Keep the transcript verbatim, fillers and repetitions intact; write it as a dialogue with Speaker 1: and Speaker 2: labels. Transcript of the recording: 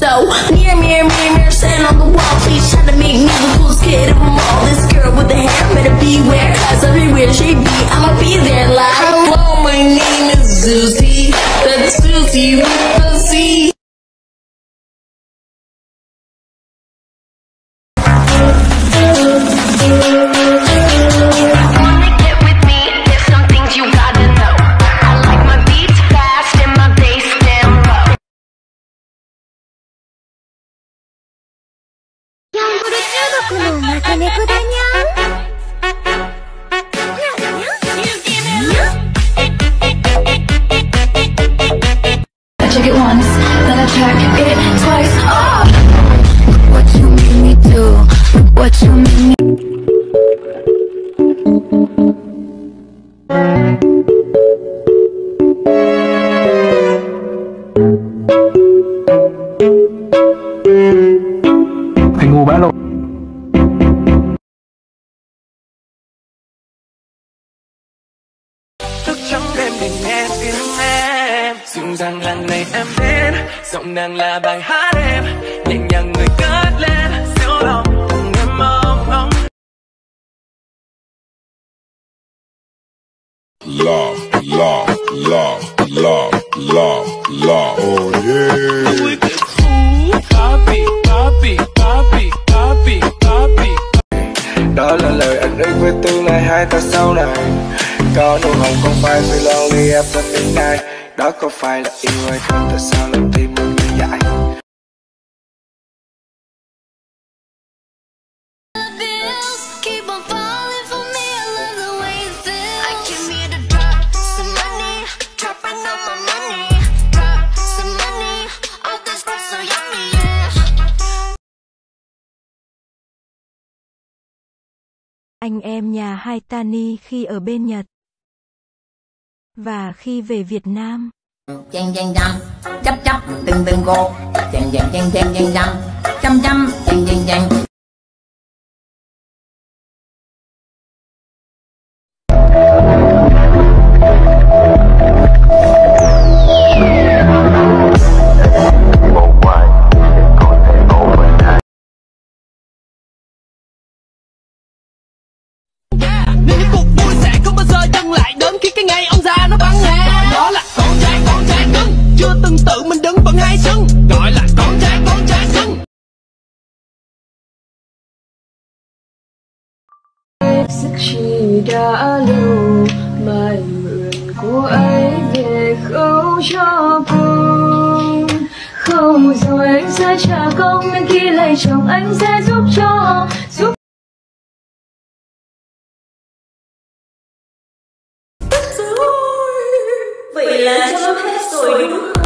Speaker 1: So, mirror, mirror, mirror, mirror, stand on the wall. Please try to make me the coolest kid of them all. This girl with the hair better beware, cause everywhere she be, I'ma be there like. Hello, my name is Susie. That's Susie with the C.
Speaker 2: I check it once, then I check it twice. Oh! What you made me do? What you made me
Speaker 3: Anh ngu bã lộn.
Speaker 4: Thức trắng đêm để nghe tiếng em dịu dàng lần này em đến giọng nàng là bài hát em nhẹ nhàng người cất lên siêu lòng cùng em mong ngóng.
Speaker 5: Love, love, love, love, love, love. Oh yeah.
Speaker 4: Papi, papi, papi, papi, papi.
Speaker 6: Đó là lời ẩn ước với tương lai hai ta sau này. Có nụ hồng không phải vì lonely after midnight. Đó có phải là yêu hay không, tại sao lòng tim mình ngây dại.
Speaker 7: Anh em nhà Haitani khi ở bên Nhật và khi về Việt Nam.
Speaker 8: Chanh chanh chăm, chấp chấp từng từng cô, chanh chanh chanh chanh chanh chăm, chăm chăm chanh chanh chanh.
Speaker 4: Nên những cuộc vui sẽ không bao giờ dừng lại đến khi cái ngày ông già nó bắn nghe. Gọi nó là con trai, con trai cưng, chưa từng tự mình đứng bằng hai chân. Gọi là con trai, con trai cưng.
Speaker 9: Sức chỉ đã lâu mai mượn cô ấy về khâu cho cùng. Không rồi anh sẽ trả công, nhưng khi lấy chồng anh sẽ giúp cho giúp.
Speaker 1: Vậy là cho hết rồi đúng không?